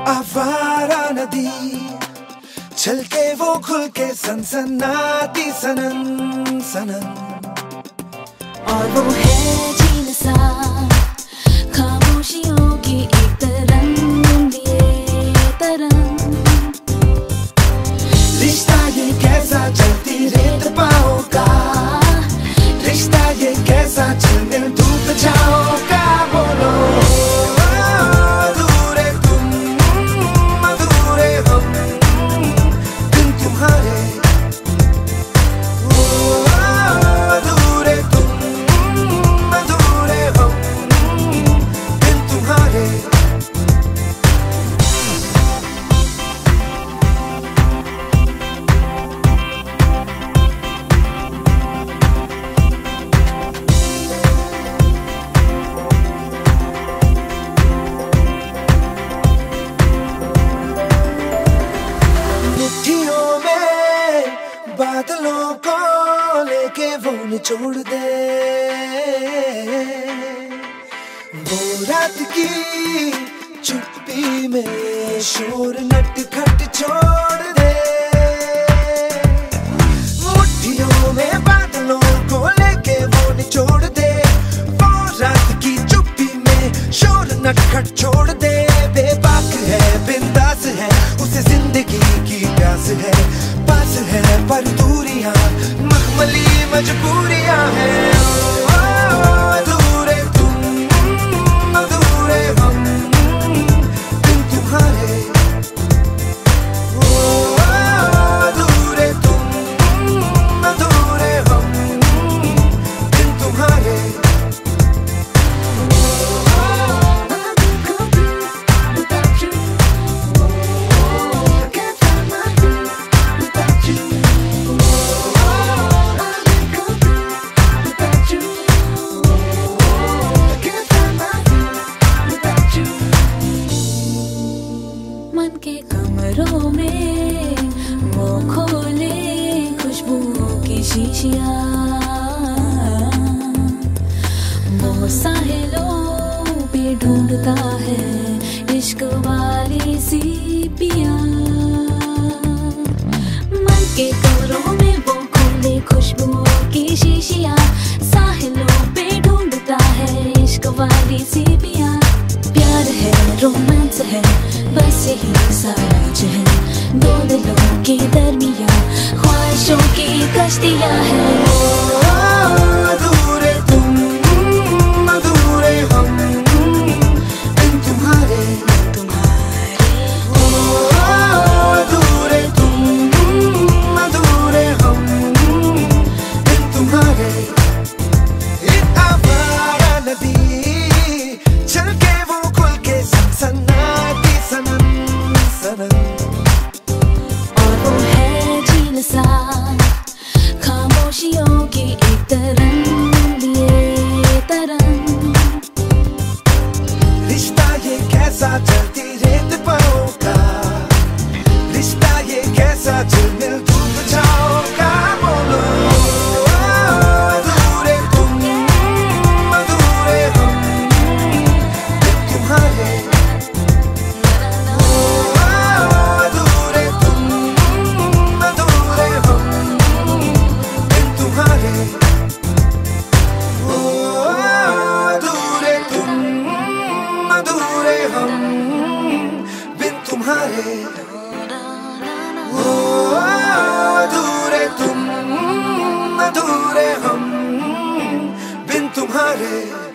आवारा नदी चल के वो खुल के सनसनाती सनन सनन। और वो है झील सा खामोशियों की एक तरंग लिए तरंग। रिश्ता ये कैसा चलती रेत पाओ का, रिश्ता ये कैसा चल धूप छाओ का। बोलो अधूरे तुम अधूरे हम, बिन तुम्हारे अधूरे तुम अधूरे हम, बिन तुम्हारे। बादलों को लेके वो निचोड़ दे, वो रात की चुप्पी में शोर नटखट छोड़ दे। मुट्ठियों में बादलों को लेके वो निचोड़ दे, वो रात की चुप्पी में शोर नटखट छोड़ दे। बेबाक है बिंदास है उसे जिंदगी की प्यास है, पास है पर दूरियां मखमली मजबूरियां हैं। अधूरे तुम अधूरे हम, बिन तुम्हारे अधूरे तुम अधूरे हम, बिन तुम्हारे। मन के कमरों में वो खोले खुशबुओं की शीशियां, वो साहिलों पे ढूंढता है इश्क वाली सी पिया। मन के कमरों में वो खोले खुशबुओं की शीशियां, साहिलों पे ढूंढता है इश्क वाली सी पिया। प्यार है रोमांस है बस यही साज है, दो दिलों के दरमियां ख्वाहिशों की कश्तियां हैं। अधूरे तुम अधूरे हम, बिन तुम्हारे अधूरे तुम अधूरे हम, बिन तुम्हारे। एक आवारा नदी चल के वो खुल के सनसनाती सनन सनन। और वो है झील सा खामोशियों की एक तरंग लिए तरंग। रिश्ता ये कैसा चलती रेत पाओ का, रिश्ता ये कैसा झिलमिल धूप छाओ का। बोलो अधूरे तुम अधूरे हम, बिन तुम्हारे अधूरे तुम अधूरे हम, बिन तुम्हारे। अधूरे तुम अधूरे हम, बिन तुम्हारे। अधूरे तुम अधूरे हम, बिन तुम्हारे।